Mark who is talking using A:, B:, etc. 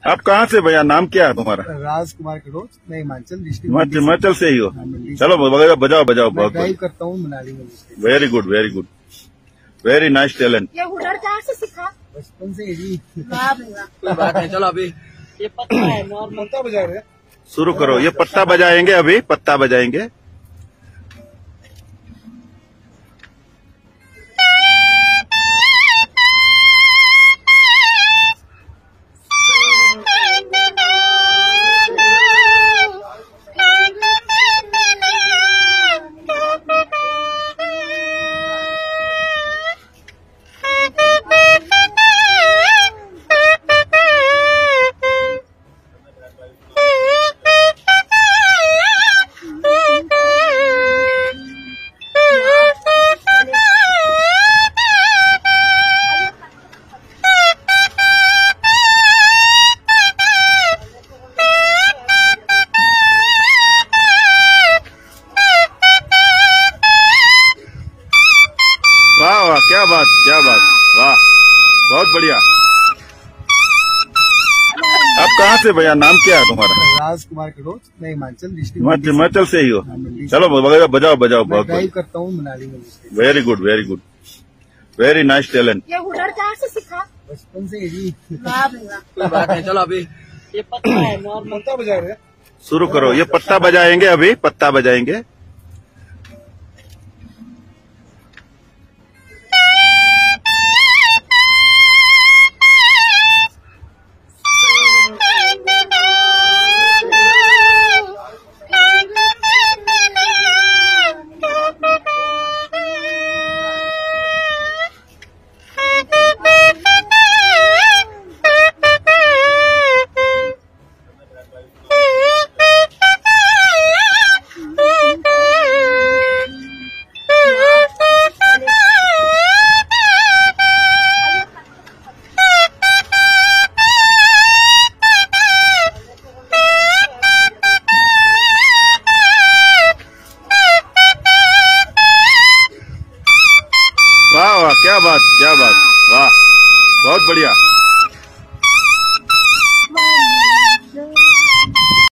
A: आप कहाँ से भैया, नाम क्या है तुम्हारा?
B: राजकुमार कड़ोच। मैं हिमाचल डिस्ट्रिक्ट
A: हिमाचल से ही हो? चलो बजाओ बजाओ। बहुत
B: ड्राइव करता हूँ मनाली में।
A: Very good, very good, very nice talent.
C: ये हुनर कहाँ से सीखा?
B: बचपन से ही।
D: कोई बात नहीं, चलो अभी ये पत्ता है नॉर्मल।
B: पत्ता बजा रहे हैं।
A: शुरू करो। ये पत्ता बजाएंगे, अभी पत्ता बजाएंगे। वाह वाह, क्या बात, क्या बात, वाह, बहुत बढ़िया। आप कहाँ से भैया, नाम क्या है तुम्हारा?
B: राजकुमार कड़ोच। मैं हिमाचल डिस्ट्रिक्ट
A: हिमाचल से ही हो? चलो बजाओ बजाओ। बहुत
B: ड्राइव करता हूँ मनाली में।
A: Very good, very good, very nice talent.
C: ये हुनर कहाँ से सीखा?
B: बचपन से ही।
D: कोई बात नहीं, चलो अभी ये पत्ता है नॉर्मल।
B: पत्ता बजा रहे हैं।
A: शुरू करो। ये पत्ता बजाएंगे, अभी पत्ता बजाएंगे। वाह वाह, क्या बात, क्या बात, वाह, बहुत बढ़िया।